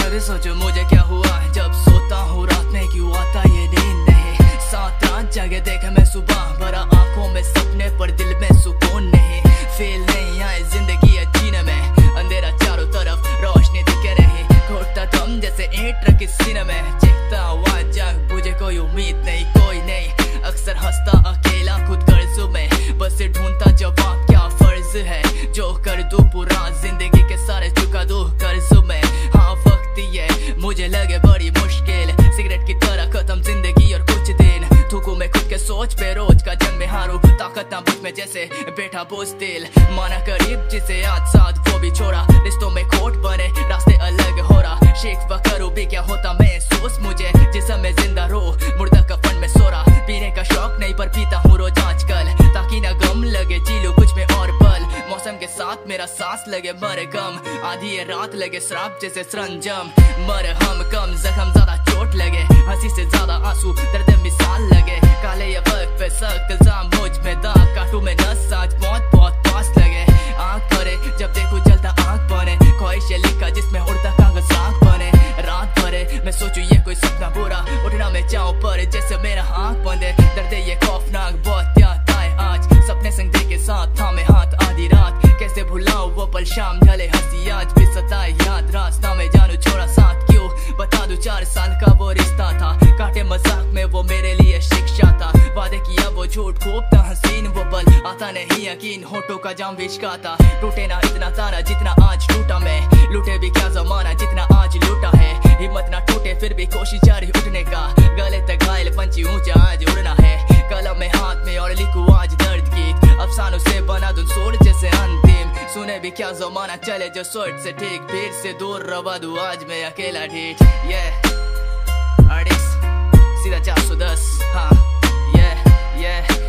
कभी सोचो मुझे क्या हुआ जब सोता हूँ रात में क्यों आता ये नींद नहीं। 7 रात जागे देखे मैं सुबह भरा आंखों में सपने पर दिल में सुकून नहीं। फील नहीं आए जिंदगी है जीने में अंधेरा चारों तरफ रोशनी दिखे रही। घोटता दम जैसे ईंट रखी सीने में चिखता आवाज जाग मुझे कोई उम्मीद नहीं कोई नहीं। अक्सर हंसता अकेला खुद कर्जों में बस ढूंढता जवाब क्या फर्ज है जो कर दूं पूरा जिंदगी के सारे चुका दूं कर्जों में। हाँ वक्त ये मुझे लगे बड़ी मुश्किल सिगरेट की तरह खत्म जिंदगी और कुछ दिन थूकूं मैं खुद के सोच पे रोज का जंग में हारूं ताकत ना बुझ में जैसे बैठा बुज़दिल माना करीब जिसे आज साथ वो भी छोड़ा रिश्तों में खोट बने रास्ते अलग हो रहा। शिकवा करूं भी क्या होता महसूस मुझे जिसम में जिंदा रो मुर्दा कफन में सो रहा। पीने का शौक नहीं पर पीता हूँ रोज आजकल ताकि ना गम लगे जी लूं कुछ में और पल। मौसम के साथ मेरा सांस लगे मर गम आधी ये रात लगे श्राप जैसे सरंजम। मर हम कम जख्म ज्यादा चोट लगे हंसी से ज्यादा आंसू दर्द मिसाल लगे। काले ये वक्त पे सख्त इल्जाम मुझ में दाग काटू में नस आज मौत बहुत पास लगे। आंख भरे जब देखूं जलता आंख बने ख्वाहिश लिखा जिसमें उड़ता कागज आंख बने। रात भरे मैं सोचूं ये कोई सपना बुरा उठना मैं चाहूं पर जैसे मेरा आंख बंद है। दर्द ये खौफनाक बहुत याद आए आज सपने संग के साथ थामे हाथ आधी रात कैसे भुलाऊं वो पल शाम ढले हंसी आज भी सताए याद रास्ता में जानू छोड़ा साथ क्यों बता दूं 4 साल का वो रिश्ता था काटे मजाक में वो मेरे लिए शिक्षा था। वादे किया वो झूठ खूब था हसीन वो पल आता नहीं यकीन होठों का जाम विचका था। टूटे ना इतना तारा जितना आज टूटा मैं लूटे भी क्या जमाना जितना आज लूटा है। हिम्मत ना टूटे फिर भी कोशिश जारी उठने का गले तक घायल पंछी ऊंचा आज उड़ना है। कलम में हाथ में और लिखूं आज दर्द गीत अफसानों से बना दूं सोच जैसे अंतिम सुने भी क्या जमाना चले जो सोच से ठीक भीड़ से दूर रवा दूं आज मैं अकेला ढीठ। आर्टिस्ट सीधा 410 हाँ yeah